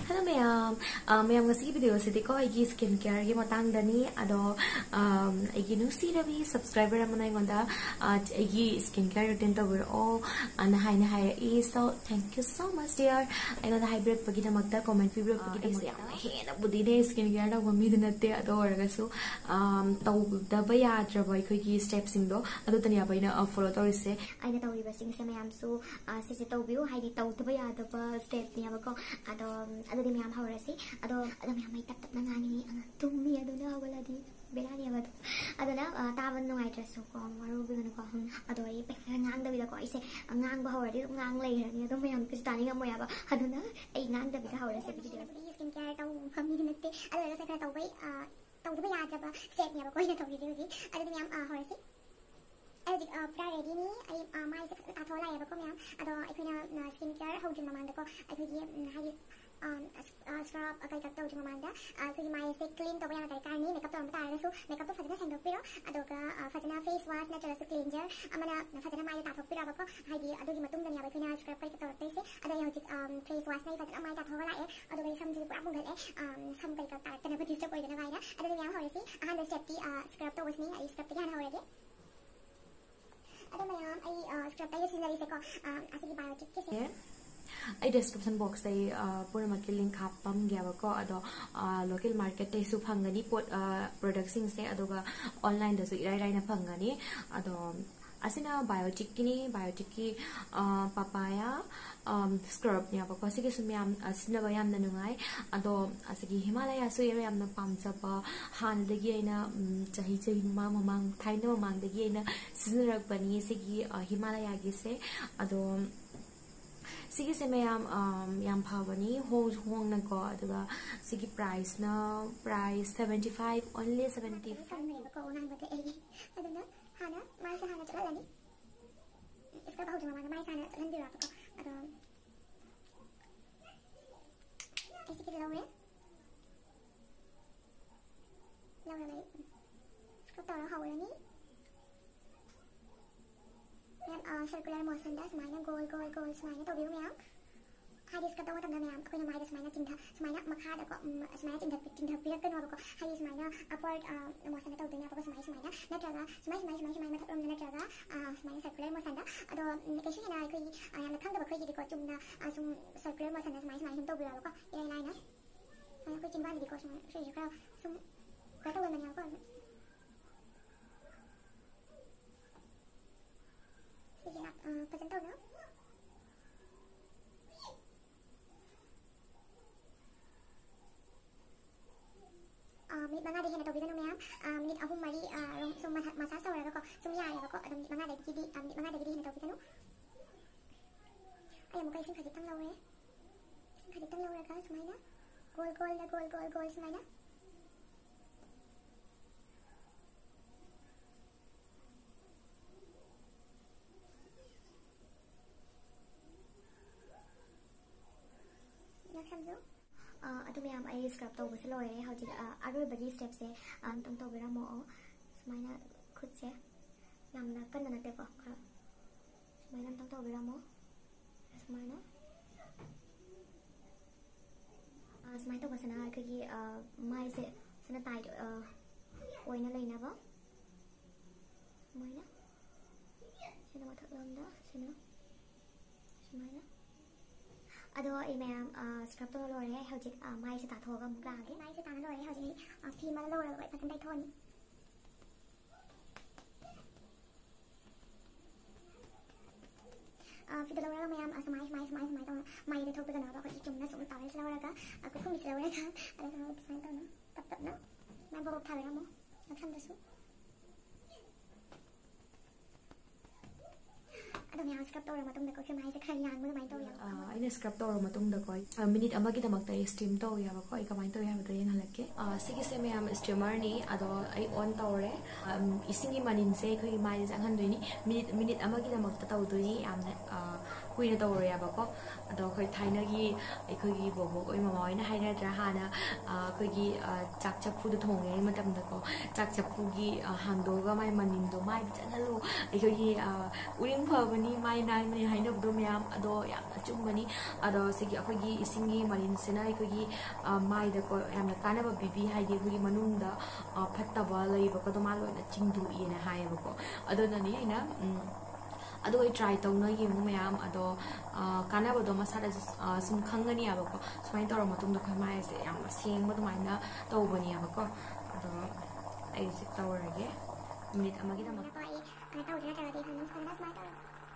Hello ma'am. Ma'am ngasi video se diko ai skincare gi matang dani ado ai gi nu si rabi subscriber amana ngonda ai gi skincare routine to wir all and hi so thank you so much dear. I know the hybrid pagi na magda comment video pagi de he na budi de skincare da mi de natte ado oraga su taw da ba ya dra bai khoi gi steps sing do ado tani abai na follow to ise ai na tawi ba sing se ma'am su se taw biu hai di taw da ba ya da ba step ni ba ko ado adi ma'am haurasi ado ma'am mai tap na ngani ang tummi ado na wala di belani aba ado na taban no ai trasu ko maru bi no ko ado ai pe ngang da bi da ko ai se ngang ba hauradi ngang lai ni ado ma'am ki tani ngam ya ba ado na ai ngang da bi da haurasi bi di skin care taw phami di natte ado ga se ka taw bai taw da ba ya da ba step ni ba ko ina taw di di ado ma'am haurasi ai pra ready ni ai mai se ta thola ya ba ko ma'am ado ai khina skin care hau jin mamang da ko ai khigi hai scrub akai ka taw jin mamang da khigi mai se clean to ba ya kai ka ni makeup to am ta ra su makeup to fajana sendok piro ado ka fajana face wash na chala su cleanser amana fajana mai ta thok piro ba ko hai di ado gi matung da ni ba khina scrub kai ka taw te se ado ya hojik face wash nai fajana mai ta thola e ado ga sam ji pura bungal e sam kai ka ta na ba disturb oi da na ga ina ado ni ya hore si ahan step ti scrub to was ni ai scrub ti han hore ge ado ma'am ai scrub ta seasonally se ko asigi biotic ke se ai description box ai pura ma link hapam gya ba ko ado local market tai su phangani product sing se ado ga online da su irai na phangani ado asina biotic ki papaya scrub nya ba ko sige sum yam asina ba yam na nungai ado asigi Himalaya su yam na pamcha ba han de gi aina chahi mamang thaina mamang de gi aina season bani sigi Himalaya gi se ado sige se mayam yam phawani hong na ko aduga sige price 75 only 75 ko nang ba te ai aduna hana mai sa hana chala ni iska bahut mama mai sa hana chala ni ra ko ado ऐसे के लाओ रे इसको तो how नहीं ma'am circular motion दा स्माइना गोल स्माइना तो view ma'am high this का तो तब मैम कोई ना माइनस स्माइना चिंता स्माइना मखा दा को स्माइना चिंता पिरक कनो को हाई स्माइना अपवर्ड मोशन तो दुनिया को स्माइना नटरागा स्माइना मतलब नटरागा स्माइना सर्कुलर मोशन दा अदो केशी ना कोई याम खंग दा कोई को चुमना सुम सर्कुलर मोशन दा स्माइना हम तो बिरा को ये लाइन ना कोई चिंबा दी को सुम का सुम का तो मन को sige presento no minit mga de hena to bidan no ma'am minit ahum mari sum masa sa wala ko sum ya ya ko minit mga de gidi minit mga de gidi hena to bidan no ay mo kay sing khajitang lawe ka sumaina gol sumaina समझो अदु ma'am आई scrub तो बस लोय रे हौजी अरोय बडी step से तम तो बेरा मो स्माइना खुद से नामना कन नते को खरा स्माइना तम तो बेरा मो स्माइना स्माइना तो बसना कगी माइ से सना ताइ ओइना लेना बा स्माइना सिना मथक लंदा सिना स्माइना ado ai ma'am scrub to lo re hojik mai se ta thoga mukla ge mai se ta lo re hojik phi ma lo re pasan dai thoni fi lo ra ma'am asmai to mai de thok pe na ba ko chum na sum ta le se lo ra ka ko khum se lo ra ka ada to sai to na tap na mai bo tha ra mo na sam da su ado scrub to ra matung da ko mai se khai yang mo mai to ya aina scrub to ra matung da koi minute amagi da makta steam to ya ba koi kamai to ya ba yen halake sige se me am steamer ni ado ai on to re isingi manin se khoi mai jang han doi ni minute amagi da makta to doi ni amna kuina tawriyabako ado khoi thainagi ekhoi bobo oi mama oina hainadra hana khoi chak chapu du thonge matamda ko chak chapu gi hangdoga mai manindo mai chanalu ekhoi uring phabani mai nai mani hainab do myam ado yam chumbani ado sigi akhoi isingi marin sena ekhoi mai da ko yamna kanaba bibi haidi ekhoi manungda phattaba leiba ko do maloina chingdu ina haibako ado nani ina ado I try tawna yemu mayam ado kana bodo masada sum khangani abako sumai tawra matung da khamai se yam seng bodo maina tawbani abako ado ai se tawrage minute amagi da mak ai tawdra tawdi hanum khana smai tawra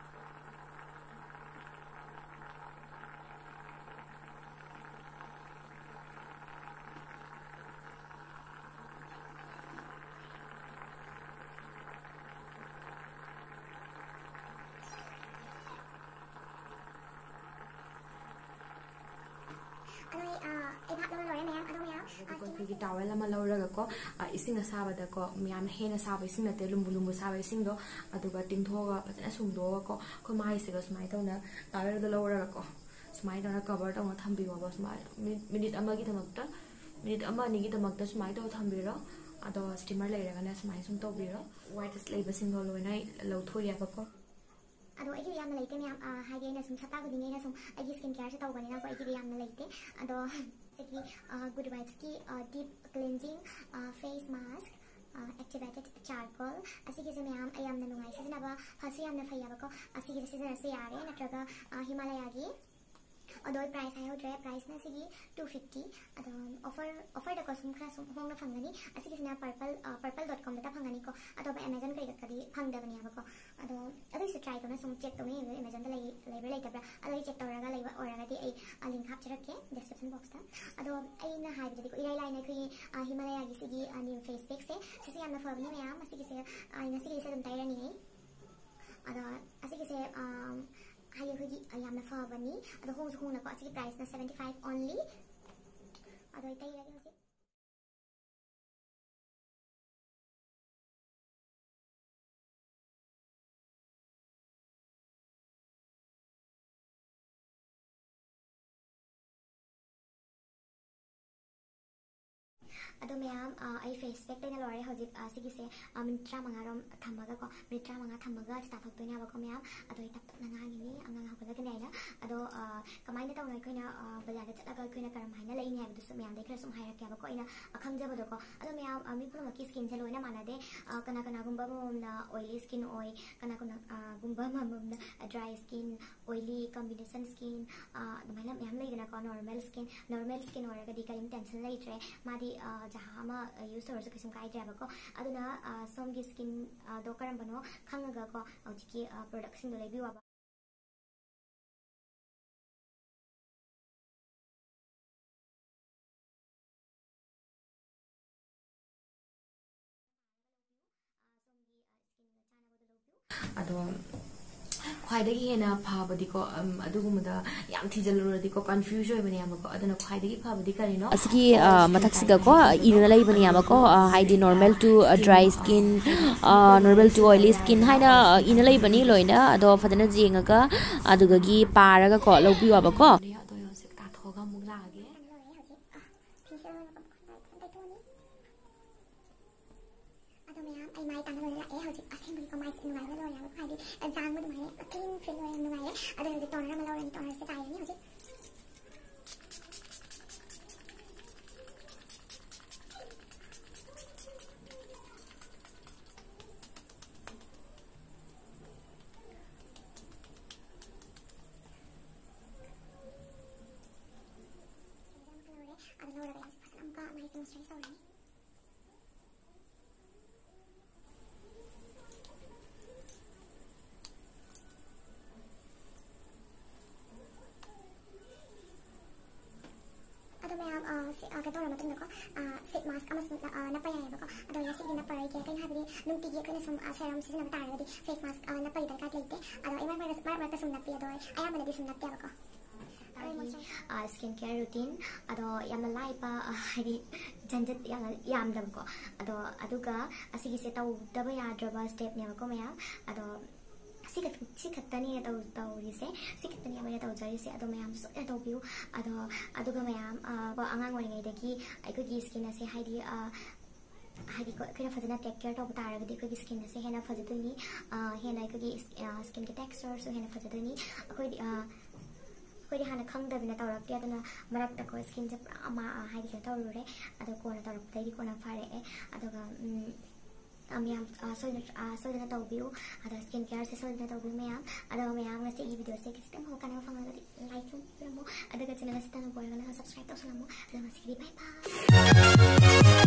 Kiki towel ama lauraga ko ising asabada ko miyam hena saba ising na te lumbu lumbu saba ising do aduga tingthoga patana sumdoga ko ko mai se ga smai tawna towel da lauraga ko smai tawna cover tawna thambiwa ba smai minute ama gi thamakta minute ama ni gi thamakta smai taw thambiro ado steamer leiraga na smai sum tawbiro white slave single loina lawthori ba ko ado ai yam leite miyam haide na sum sata ko dinge na sum ai skin care se tawbani na ko ai yam leite ado good vibes ki deep cleansing face mask activated charcoal asigi se mayam ayam na nungai se na ba hasi yam na phaya ba ko asigi se se yare natraga Himalaya gi ado price ayo dre price na sigi 250 ado offer da ko sum kha sum hong na phangani asigi se na purple.com da phangani ko ado ba Amazon kai ka di phang da bani ba ko ado se try ko na sum check to me Amazon da lai ta ba ado check tawraga lai ba oraga di ai link hap chirake description box ta ado ai na hai bi ko ilai na khi Himalaya gi sigi new face pack se yam na phobni me am asigi se ai na sigi se dum tai rani ado asigi se hai ko gi yam na phobani ado hong na ko asigi price na 75 only ado tai rani hosi ado mayam ai face pack na lore hojik sigi se mintra mangarom thamaga ko mintra manga thamaga start hok toina ba ko mayam ado I tap na ngani ni anga hokala ka naina ado kamai na tawna koina bazar da chalaga koina karam haina lai ni habdu mayam de kra sum haira kya ba ko ina akhang jaba do ko ado mayam mi pura ki skin se loina mana de kana kana gumba mom na oily skin oil kana kana gumba mom na dry skin oily combination skin maila mayam lai na ko normal skin ora ga di karim tension lai tre madi jahama use or so kisum kai jaba ko aduna som gi skin do karam bano khangaga ko aujiki production do lebi wa ado khwaidagi hena phabadi ko adugumada yam thijaluradi ko confuse hoibani amako aduna khwaidagi phabadi karino asigi mathaksiga ko ina laibani amako haidi normal to dry skin normal to oily skin haina ina laibani loina ado fadana jengaga adugagi paraga ko lobi wa bako ado yosek ta thoga muglage ado mayam ai mai tan lo la e hojik assembly ko mai sin mai lo ya ko haidi jang mo mai clean feel lo ya mai ado hojik toner ma lo ni toner se sai ni hojik ado lo ra pas am ka mai tin sai so ni Kadang orang macam nak sit mask amas napa yang apa ada yang sih napa lagi kan hari nung tiga kan sem serum sih napa tahu di face mask napa itu kan lagi ada emang mereka sem napa ada ayam mana di sem napa apa skincare routine ado yang malai pa hari janjat yang dam ko ado aduga asigi se tahu daba ya draba step ni ko maya ado खत्तनी तौरीसे खत्तनी मैं तौजरीसे अदो ma'am सोने तौबियो अदो ma'am आंगांग ओरिङैदगी अखोगी skin असे हाइदि हाइदि अखोइना फजना टेक केयर तौब तारगदि अखोगी स्किन असे हेना फजदोनि हेना अखोगी स्किन के टेक्सचर सो हेना फजदोनि अखोइदि हाना खंगदबिना तौरक्ते अदना मरक्ता को स्किन से पुरा हाइदि के तौरुरे अदो कोना तौरक्तैदि कोना फारे अदोगा मैम सोदना तौबियो अदा स्किन केयर से सोदना तौबियो मैम अदा मैम से ई वीडियो से किसी हो काना फंगदि लाइक करमो अदगा चैनल से तन बोयगना सब्सक्राइब तौसनमो अदा मसिरि बाय बाय